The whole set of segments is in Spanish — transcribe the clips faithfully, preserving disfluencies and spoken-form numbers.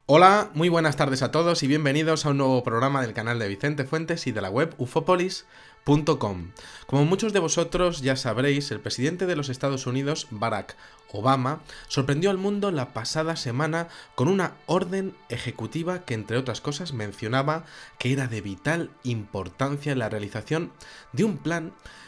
Hola, muy buenas tardes a todos y bienvenidos a un nuevo programa del canal de Vicente Fuentes y de la web ufopolis punto com. Como muchos de vosotros ya sabréis, el presidente de los Estados Unidos, Barack Obama, sorprendió al mundo la pasada semana con una orden ejecutiva que, entre otras cosas, mencionaba que era de vital importancia la realización de un plan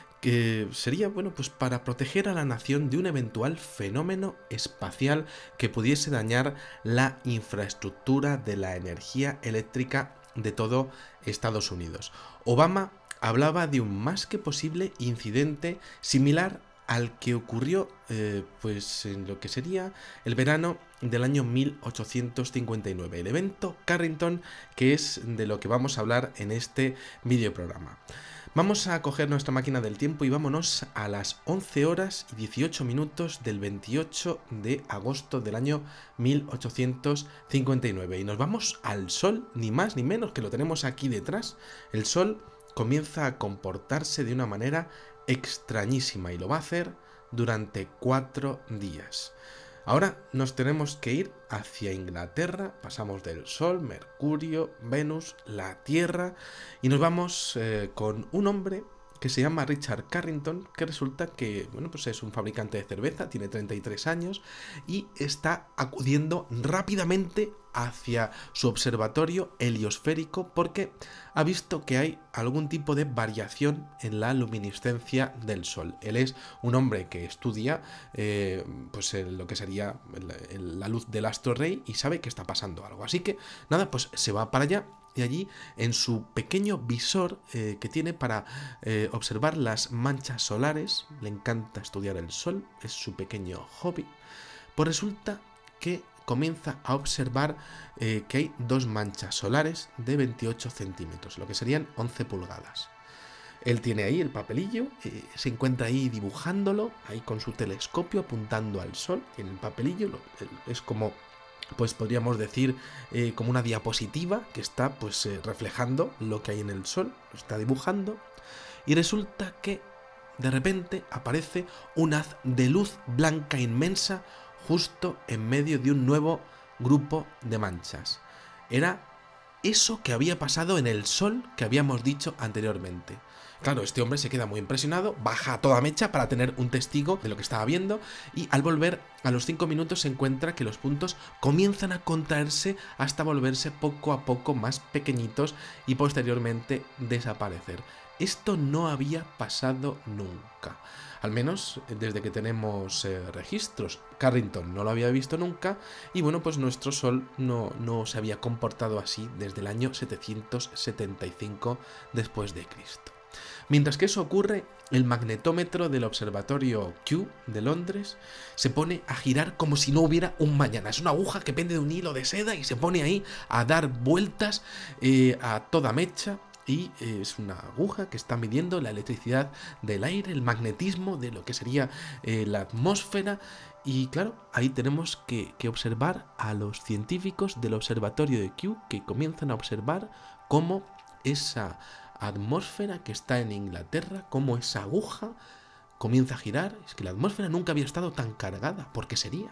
que sería, bueno, pues para proteger a la nación de un eventual fenómeno espacial que pudiese dañar la infraestructura de la energía eléctrica de todo Estados Unidos. Obama hablaba de un más que posible incidente similar al que ocurrió eh, pues en lo que sería el verano del año mil ochocientos cincuenta y nueve, el evento Carrington, que es de lo que vamos a hablar en este videoprograma. Vamos a coger nuestra máquina del tiempo y vámonos a las once horas y dieciocho minutos del veintiocho de agosto del año mil ochocientos cincuenta y nueve. Y nos vamos al Sol, ni más ni menos, que lo tenemos aquí detrás. El Sol comienza a comportarse de una manera extrañísima y lo va a hacer durante cuatro días. Ahora nos tenemos que ir hacia Inglaterra, pasamos del Sol, Mercurio, Venus, la Tierra y nos vamos eh, con un hombre que se llama Richard Carrington, que resulta que, bueno, pues es un fabricante de cerveza, tiene treinta y tres años y está acudiendo rápidamente hacia su observatorio heliosférico porque ha visto que hay algún tipo de variación en la luminiscencia del Sol. Él es un hombre que estudia eh, pues lo que sería la luz del astro rey y sabe que está pasando algo. Así que nada, pues se va para allá. Y allí, en su pequeño visor eh, que tiene para eh, observar las manchas solares, le encanta estudiar el Sol, es su pequeño hobby, pues resulta que comienza a observar eh, que hay dos manchas solares de veintiocho centímetros, lo que serían once pulgadas. Él tiene ahí el papelillo, eh, se encuentra ahí dibujándolo, ahí con su telescopio apuntando al Sol, en el papelillo, lo, es como... pues podríamos decir eh, como una diapositiva que está pues eh, reflejando lo que hay en el Sol, lo está dibujando y resulta que de repente aparece un haz de luz blanca inmensa justo en medio de un nuevo grupo de manchas. Era eso que había pasado en el Sol que habíamos dicho anteriormente. Claro, este hombre se queda muy impresionado, baja a toda mecha para tener un testigo de lo que estaba viendo y al volver a los cinco minutos se encuentra que los puntos comienzan a contraerse hasta volverse poco a poco más pequeñitos y posteriormente desaparecer. Esto no había pasado nunca, al menos desde que tenemos eh, registros. Carrington no lo había visto nunca y bueno, pues nuestro Sol no, no se había comportado así desde el año setecientos setenta y cinco después de Cristo. Mientras que eso ocurre, el magnetómetro del observatorio Kew de Londres se pone a girar como si no hubiera un mañana. Es una aguja que pende de un hilo de seda y se pone ahí a dar vueltas eh, a toda mecha. Y eh, es una aguja que está midiendo la electricidad del aire, el magnetismo de lo que sería eh, la atmósfera. Y claro, ahí tenemos que, que observar a los científicos del observatorio de Kew que comienzan a observar cómo esa atmósfera que está en Inglaterra, como esa aguja comienza a girar. Es que la atmósfera nunca había estado tan cargada. ¿Por qué sería?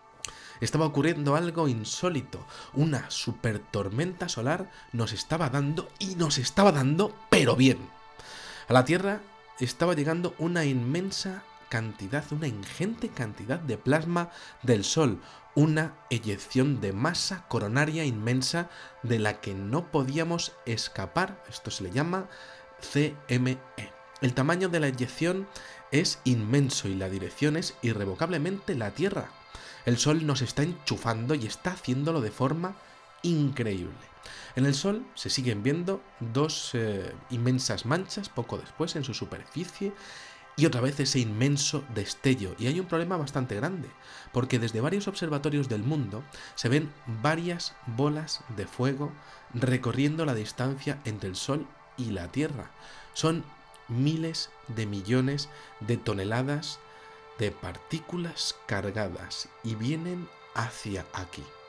Estaba ocurriendo algo insólito. Una super tormenta solar nos estaba dando y nos estaba dando, pero bien. A la Tierra estaba llegando una inmensa cantidad, una ingente cantidad de plasma del Sol, una eyección de masa coronaria inmensa de la que no podíamos escapar. Esto se le llama C M E. El tamaño de la eyección es inmenso y la dirección es irrevocablemente la Tierra. El Sol nos está enchufando y está haciéndolo de forma increíble. En el Sol se siguen viendo dos eh, inmensas manchas poco después en su superficie y otra vez ese inmenso destello. Y hay un problema bastante grande, porque desde varios observatorios del mundo se ven varias bolas de fuego recorriendo la distancia entre el Sol y la Tierra. Son miles de millones de toneladas de partículas cargadas y vienen hacia aquí.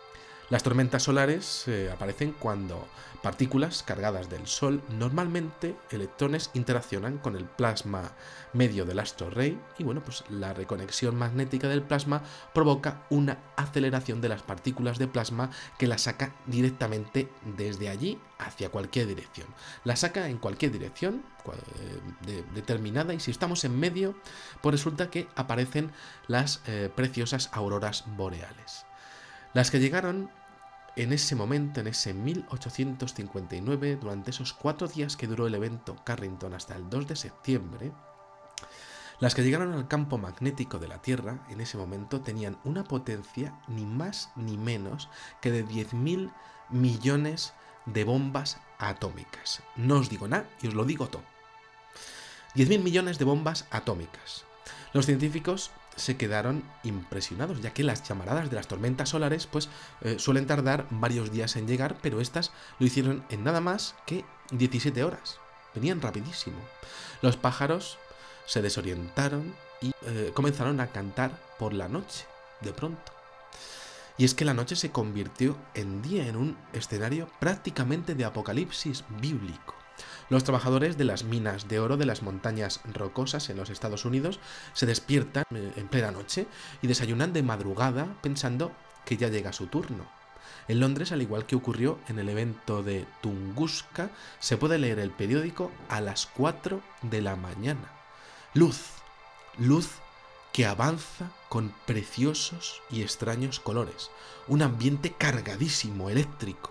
Las tormentas solares eh, aparecen cuando partículas cargadas del Sol, normalmente electrones, interaccionan con el plasma medio del astro rey y bueno, pues la reconexión magnética del plasma provoca una aceleración de las partículas de plasma que la saca directamente desde allí hacia cualquier dirección. La saca en cualquier dirección de, determinada y si estamos en medio, pues resulta que aparecen las eh, preciosas auroras boreales. Las que llegaron en ese momento, en ese mil ochocientos cincuenta y nueve, durante esos cuatro días que duró el evento Carrington hasta el dos de septiembre, las que llegaron al campo magnético de la Tierra en ese momento tenían una potencia ni más ni menos que de diez mil millones de bombas atómicas. No os digo nada y os lo digo todo. diez mil millones de bombas atómicas. Los científicos se quedaron impresionados, ya que las llamaradas de las tormentas solares pues eh, suelen tardar varios días en llegar, pero estas lo hicieron en nada más que diecisiete horas. Venían rapidísimo. Los pájaros se desorientaron y eh, comenzaron a cantar por la noche, de pronto. Y es que la noche se convirtió en día, en un escenario prácticamente de apocalipsis bíblico. Los trabajadores de las minas de oro de las montañas rocosas en los Estados Unidos se despiertan en plena noche y desayunan de madrugada pensando que ya llega su turno. En Londres, al igual que ocurrió en el evento de Tunguska, se puede leer el periódico a las cuatro de la mañana. Luz, luz que avanza con preciosos y extraños colores, un ambiente cargadísimo, eléctrico.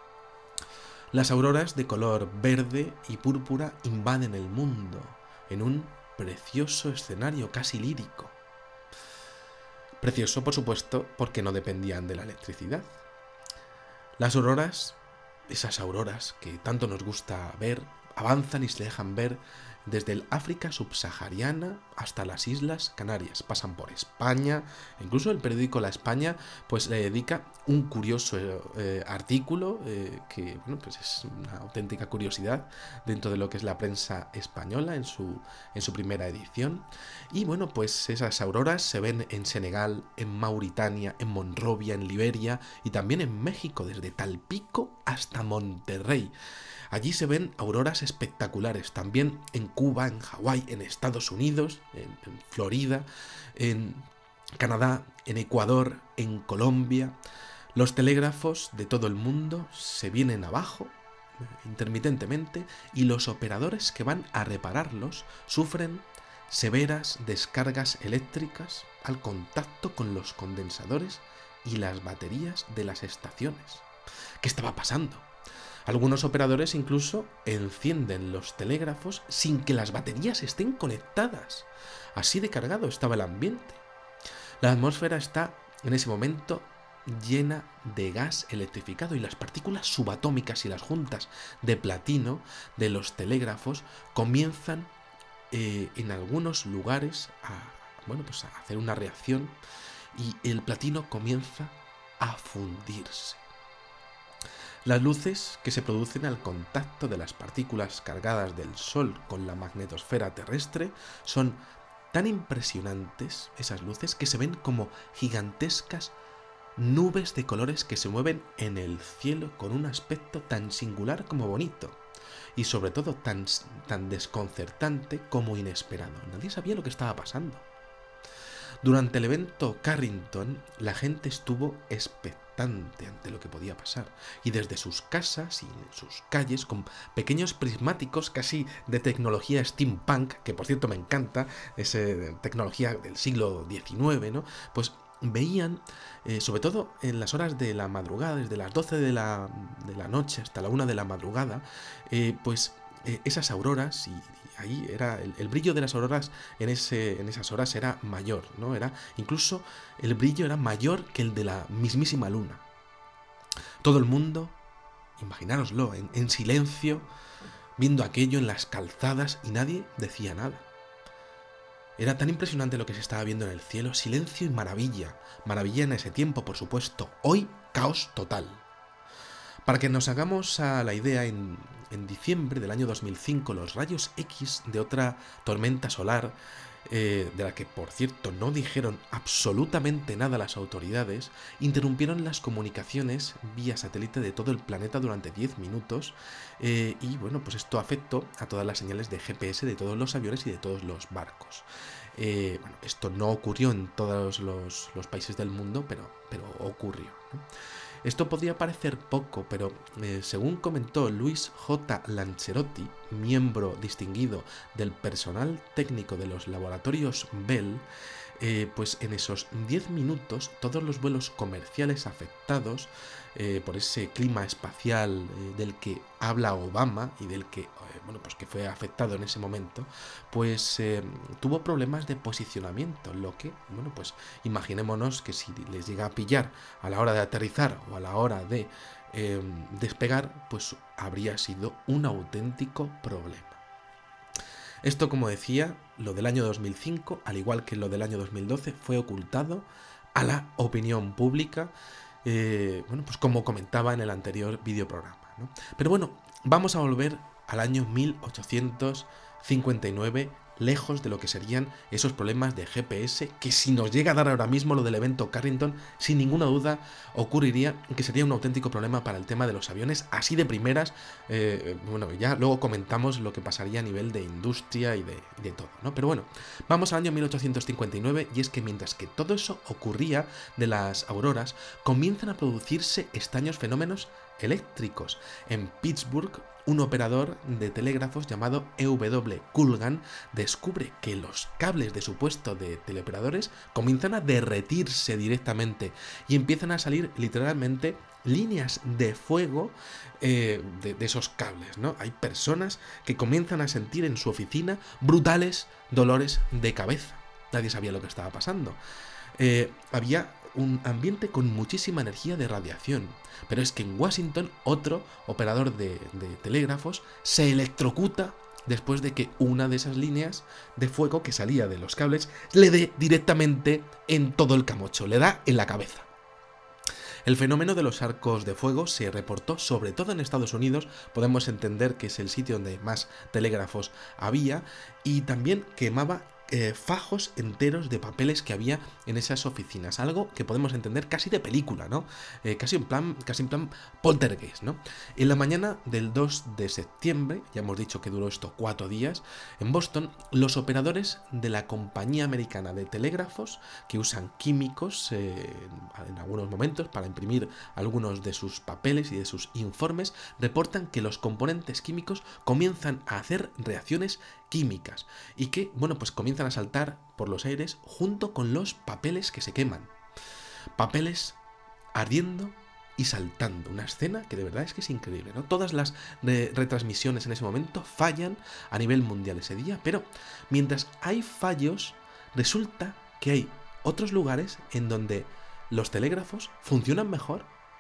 Las auroras de color verde y púrpura invaden el mundo en un precioso escenario casi lírico. Precioso, por supuesto, porque no dependían de la electricidad. Las auroras, esas auroras que tanto nos gusta ver, avanzan y se dejan ver desde el África subsahariana hasta las Islas Canarias. Pasan por España, incluso el periódico La España pues le dedica un curioso eh, artículo eh, que bueno, pues es una auténtica curiosidad dentro de lo que es la prensa española en su, en su primera edición. Y bueno, pues esas auroras se ven en Senegal, en Mauritania, en Monrovia, en Liberia y también en México, desde Tampico hasta Monterrey. Allí se ven auroras espectaculares, también en Cuba, en Hawái, en Estados Unidos, en, en Florida, en Canadá, en Ecuador, en Colombia. Los telégrafos de todo el mundo se vienen abajo intermitentemente y los operadores que van a repararlos sufren severas descargas eléctricas al contacto con los condensadores y las baterías de las estaciones. ¿Qué estaba pasando? Algunos operadores incluso encienden los telégrafos sin que las baterías estén conectadas. Así de cargado estaba el ambiente. La atmósfera está en ese momento llena de gas electrificado y las partículas subatómicas y las juntas de platino de los telégrafos comienzan eh, en algunos lugares a, bueno, pues a hacer una reacción y el platino comienza a fundirse. Las luces que se producen al contacto de las partículas cargadas del Sol con la magnetosfera terrestre son tan impresionantes, esas luces, que se ven como gigantescas nubes de colores que se mueven en el cielo con un aspecto tan singular como bonito y sobre todo tan, tan desconcertante como inesperado. Nadie sabía lo que estaba pasando. Durante el evento Carrington, la gente estuvo expectante ante lo que podía pasar, y desde sus casas y en sus calles, con pequeños prismáticos casi de tecnología steampunk, que por cierto me encanta, es eh, tecnología del siglo diecinueve, ¿no? Pues veían, eh, sobre todo en las horas de la madrugada, desde las doce de la, de la noche hasta la una de la madrugada, eh, pues eh, esas auroras, y, y ahí era el, el brillo de las auroras en, ese, en esas horas era mayor, ¿no? Era, incluso el brillo era mayor que el de la mismísima luna. Todo el mundo, imaginároslo, en, en silencio, viendo aquello en las calzadas y nadie decía nada. Era tan impresionante lo que se estaba viendo en el cielo, silencio y maravilla. Maravilla en ese tiempo, por supuesto. Hoy, caos total. Para que nos hagamos a la idea, en, en diciembre del año dos mil cinco, los rayos X de otra tormenta solar eh, de la que por cierto no dijeron absolutamente nada las autoridades, interrumpieron las comunicaciones vía satélite de todo el planeta durante diez minutos eh, y bueno, pues esto afectó a todas las señales de G P S de todos los aviones y de todos los barcos. Eh, bueno, esto no ocurrió en todos los, los países del mundo, pero, pero ocurrió, ¿no? Esto podría parecer poco, pero eh, según comentó Luis J. Lancerotti, miembro distinguido del personal técnico de los laboratorios Bell, eh, pues en esos diez minutos todos los vuelos comerciales afectados eh, por ese clima espacial eh, del que habla Obama y del que, eh, bueno, pues que fue afectado en ese momento, pues eh, tuvo problemas de posicionamiento, lo que, bueno, pues imaginémonos que si les llega a pillar a la hora de aterrizar o a la hora de eh, despegar, pues habría sido un auténtico problema. Esto, como decía, lo del año dos mil cinco, al igual que lo del año dos mil doce, fue ocultado a la opinión pública, eh, bueno, pues como comentaba en el anterior videoprograma, ¿no? Pero bueno, vamos a volver al año mil ochocientos cincuenta y nueve, lejos de lo que serían esos problemas de G P S, que si nos llega a dar ahora mismo lo del evento Carrington, sin ninguna duda ocurriría que sería un auténtico problema para el tema de los aviones, así de primeras. Eh, bueno, ya luego comentamos lo que pasaría a nivel de industria y de, de todo, ¿no? Pero bueno, vamos al año mil ochocientos cincuenta y nueve, y es que mientras que todo eso ocurría de las auroras, comienzan a producirse extraños fenómenos eléctricos. En Pittsburgh, un operador de telégrafos llamado E W Culgan descubre que los cables de su puesto de teleoperadores comienzan a derretirse directamente y empiezan a salir literalmente líneas de fuego eh, de, de esos cables, ¿no? Hay personas que comienzan a sentir en su oficina brutales dolores de cabeza. Nadie sabía lo que estaba pasando. Eh, había un ambiente con muchísima energía de radiación, pero es que en Washington otro operador de, de telégrafos se electrocuta después de que una de esas líneas de fuego que salía de los cables le dé directamente en todo el camocho, le da en la cabeza. El fenómeno de los arcos de fuego se reportó sobre todo en Estados Unidos, podemos entender que es el sitio donde más telégrafos había, y también quemaba Eh, fajos enteros de papeles que había en esas oficinas, algo que podemos entender casi de película, ¿no? Eh, casi en plan, casi en plan poltergeist, ¿no? En la mañana del dos de septiembre, ya hemos dicho que duró esto cuatro días, en Boston, los operadores de la compañía americana de telégrafos, que usan químicos eh, en algunos momentos para imprimir algunos de sus papeles y de sus informes, reportan que los componentes químicos comienzan a hacer reacciones químicas y que, bueno, pues comienzan a saltar por los aires junto con los papeles que se queman. Papeles ardiendo y saltando. Una escena que de verdad es que es increíble, ¿no? Todas las re retransmisiones en ese momento fallan a nivel mundial ese día, pero mientras hay fallos, resulta que hay otros lugares en donde los telégrafos funcionan mejor.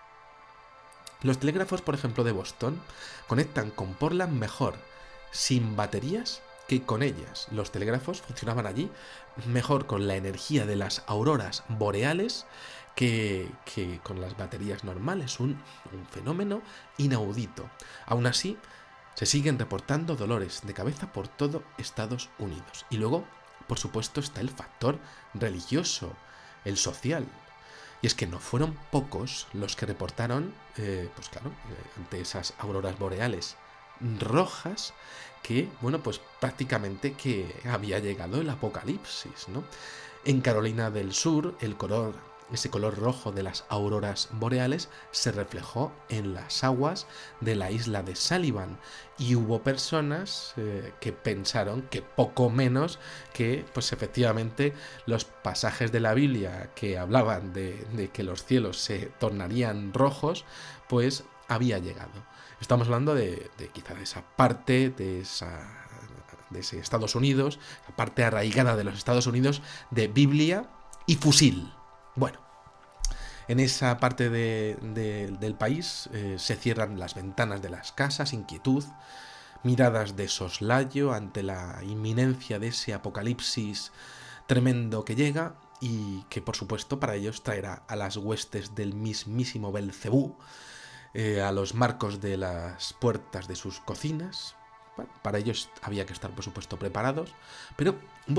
Los telégrafos, por ejemplo, de Boston, conectan con Portland mejor sin baterías que con ellas. Los telégrafos funcionaban allí mejor con la energía de las auroras boreales que, que con las baterías normales. Un, un fenómeno inaudito. Aún así, se siguen reportando dolores de cabeza por todo Estados Unidos. Y luego, por supuesto, está el factor religioso, el social. Y es que no fueron pocos los que reportaron, eh, pues claro, eh, ante esas auroras boreales rojas, que, bueno, pues prácticamente que había llegado el apocalipsis, ¿no? En Carolina del Sur, el color, ese color rojo de las auroras boreales se reflejó en las aguas de la isla de Sullivan, y hubo personas eh, que pensaron que poco menos que, pues efectivamente, los pasajes de la Biblia que hablaban de, de que los cielos se tornarían rojos, pues había llegado. Estamos hablando de, de quizá de esa parte de, esa, de ese Estados Unidos, la parte arraigada de los Estados Unidos de Biblia y fusil. Bueno, en esa parte de, de, del país eh, se cierran las ventanas de las casas, inquietud, miradas de soslayo ante la inminencia de ese apocalipsis tremendo que llega y que, por supuesto, para ellos traerá a las huestes del mismísimo Belcebú, Eh, a los marcos de las puertas de sus cocinas. Bueno, para ellos había que estar, por supuesto, preparados. Pero, bueno,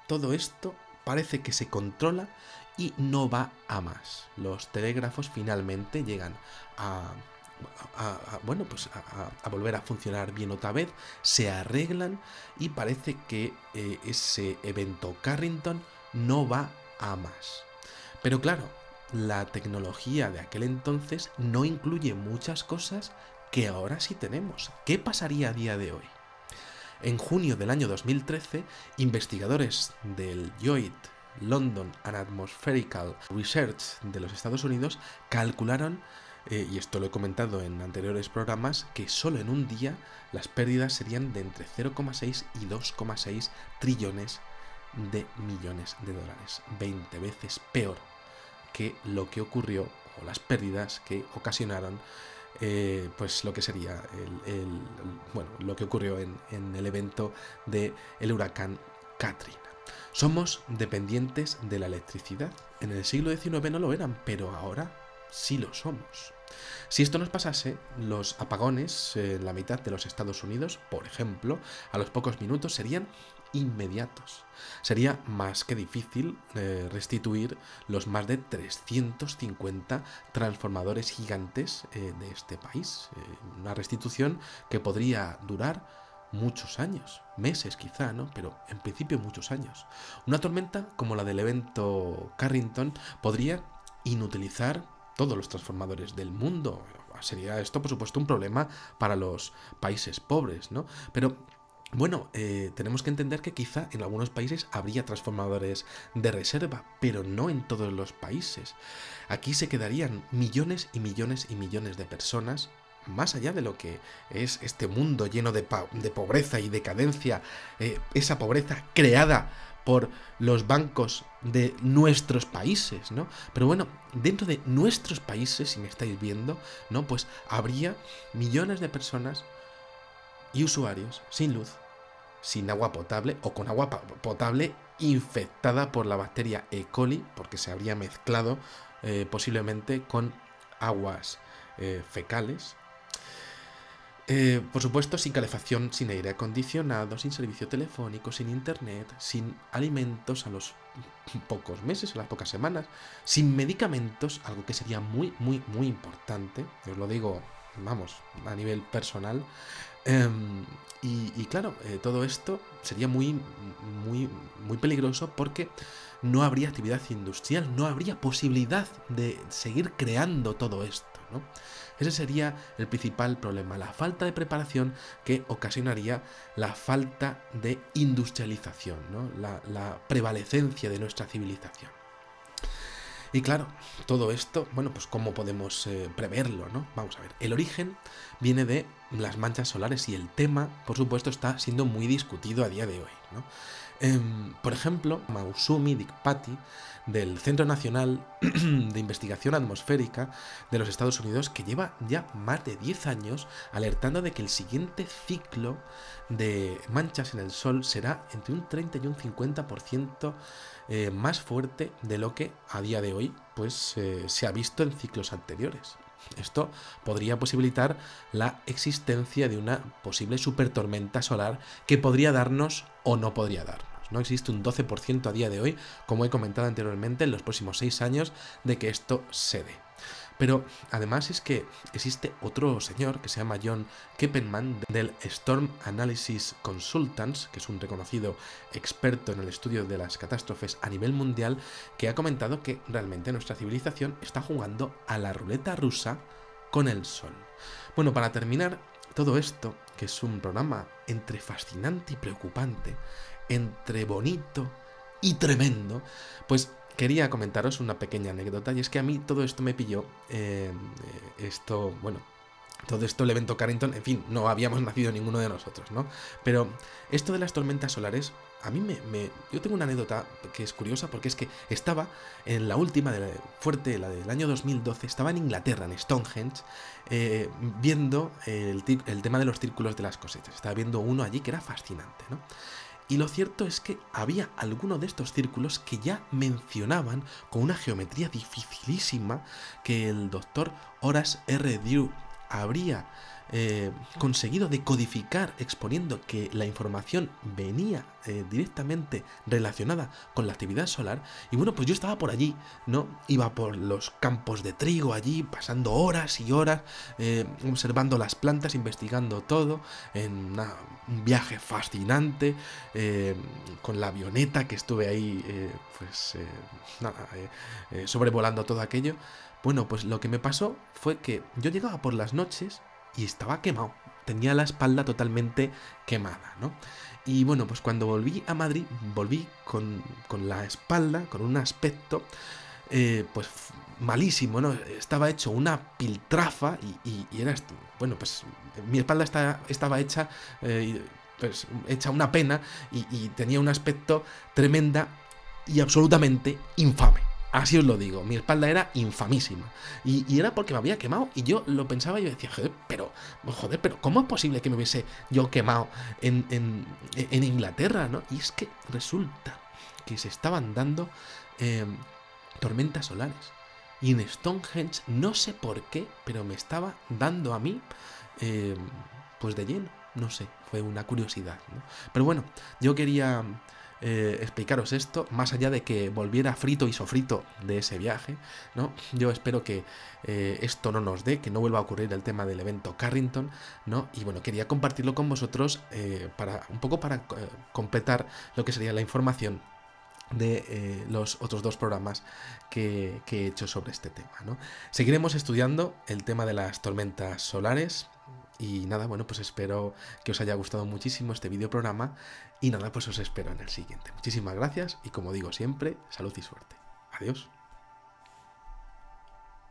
todo esto parece que se controla y no va a más. Los telégrafos finalmente llegan a, a, a bueno, pues a, a volver a funcionar bien otra vez, se arreglan y parece que eh, ese evento Carrington no va a más. Pero claro, la tecnología de aquel entonces no incluye muchas cosas que ahora sí tenemos. ¿Qué pasaría a día de hoy? En junio del año dos mil trece, investigadores del J O I T, London and Atmospherical Research de los Estados Unidos, calcularon, eh, y esto lo he comentado en anteriores programas, que solo en un día las pérdidas serían de entre cero coma seis y dos coma seis trillones de millones de dólares, veinte veces peor que lo que ocurrió, o las pérdidas que ocasionaron Eh, pues lo que sería el, el, el, bueno, lo que ocurrió en, en el evento del huracán Katrina. Somos dependientes de la electricidad. En el siglo diecinueve no lo eran, pero ahora sí lo somos. Si esto nos pasase, los apagones en la mitad de los Estados Unidos, por ejemplo, a los pocos minutos serían inmediatos. Sería más que difícil eh, restituir los más de trescientos cincuenta transformadores gigantes eh, de este país. Eh, una restitución que podría durar muchos años, meses quizá, ¿no? Pero en principio muchos años. Una tormenta como la del evento Carrington podría inutilizar todos los transformadores del mundo. Sería esto, por supuesto, un problema para los países pobres, ¿no? Pero bueno, eh, tenemos que entender que quizá en algunos países habría transformadores de reserva, pero no en todos los países. Aquí se quedarían millones y millones y millones de personas, más allá de lo que es este mundo lleno de, de pobreza y decadencia, eh, esa pobreza creada por los bancos de nuestros países, ¿no? Pero bueno, dentro de nuestros países, si me estáis viendo, ¿no? Pues habría millones de personas y usuarios sin luz, sin agua potable o con agua potable infectada por la bacteria E. coli, porque se habría mezclado eh, posiblemente con aguas eh, fecales. Eh, por supuesto, sin calefacción, sin aire acondicionado, sin servicio telefónico, sin internet, sin alimentos a los pocos meses, a las pocas semanas, sin medicamentos, algo que sería muy, muy, muy importante, os lo digo, vamos, a nivel personal. Um, y, y claro, eh, todo esto sería muy, muy, muy peligroso porque no habría actividad industrial, no habría posibilidad de seguir creando todo esto, ¿no? Ese sería el principal problema, la falta de preparación que ocasionaría la falta de industrialización, ¿no? la, la prevalecencia de nuestra civilización. Y claro, todo esto, bueno, pues ¿cómo podemos eh, preverlo, no? Vamos a ver, el origen viene de las manchas solares y el tema, por supuesto, está siendo muy discutido a día de hoy, ¿no? Eh, por ejemplo, Mausumi Dikpati, del Centro Nacional de Investigación Atmosférica de los Estados Unidos, que lleva ya más de diez años alertando de que el siguiente ciclo de manchas en el Sol será entre un treinta y un cincuenta por ciento eh, más fuerte de lo que a día de hoy pues, eh, se ha visto en ciclos anteriores. Esto podría posibilitar la existencia de una posible supertormenta solar que podría darnos o no podría darnos. No existe un doce por ciento a día de hoy, como he comentado anteriormente, en los próximos seis años de que esto se dé. Pero además es que existe otro señor que se llama John Keppenman del Storm Analysis Consultants, que es un reconocido experto en el estudio de las catástrofes a nivel mundial, que ha comentado que realmente nuestra civilización está jugando a la ruleta rusa con el Sol. Bueno, para terminar todo esto, que es un programa entre fascinante y preocupante, entre bonito y tremendo, pues quería comentaros una pequeña anécdota, y es que a mí todo esto me pilló, eh, esto, bueno, todo esto, el evento Carrington, en fin, no habíamos nacido ninguno de nosotros, ¿no? Pero esto de las tormentas solares, a mí me, me yo tengo una anécdota que es curiosa, porque es que estaba en la última, de la, fuerte, la del año dos mil doce, estaba en Inglaterra, en Stonehenge, eh, viendo el, el tema de los círculos de las cosechas. Estaba viendo uno allí que era fascinante, ¿no? Y lo cierto es que había alguno de estos círculos que ya mencionaban con una geometría dificilísima que el doctor Horace R. Dew habría eh, conseguido decodificar exponiendo que la información venía eh, directamente relacionada con la actividad solar. Y bueno, pues yo estaba por allí, ¿no? Iba por los campos de trigo allí, pasando horas y horas, eh, observando las plantas, investigando todo, en una, un viaje fascinante, eh, con la avioneta que estuve ahí, eh, pues, eh, nada, eh, eh, sobrevolando todo aquello. Bueno, pues lo que me pasó fue que yo llegaba por las noches y estaba quemado. Tenía la espalda totalmente quemada, ¿no? Y bueno, pues cuando volví a Madrid, volví con, con la espalda, con un aspecto, eh, pues malísimo, ¿no? Estaba hecho una piltrafa y, y, y era, bueno, pues mi espalda está, estaba hecha, eh, pues hecha una pena y, y tenía un aspecto tremenda y absolutamente infame. Así os lo digo, mi espalda era infamísima. Y, y era porque me había quemado. Y yo lo pensaba y yo decía, joder, pero, joder, pero ¿cómo es posible que me hubiese yo quemado en, en, en Inglaterra, ¿no? Y es que resulta que se estaban dando eh, tormentas solares. Y en Stonehenge, no sé por qué, pero me estaba dando a mí, eh, pues de lleno. No sé, fue una curiosidad, ¿no? Pero bueno, yo quería... Eh, explicaros esto, más allá de que volviera frito y sofrito de ese viaje, ¿no? Yo espero que eh, esto no nos dé, que no vuelva a ocurrir el tema del evento Carrington, ¿no? Y bueno, quería compartirlo con vosotros eh, para un poco para eh, completar lo que sería la información de eh, los otros dos programas que, que he hecho sobre este tema, ¿no? Seguiremos estudiando el tema de las tormentas solares. Y nada, bueno, pues espero que os haya gustado muchísimo este video programa. Y nada, pues os espero en el siguiente. Muchísimas gracias y como digo siempre, salud y suerte. Adiós.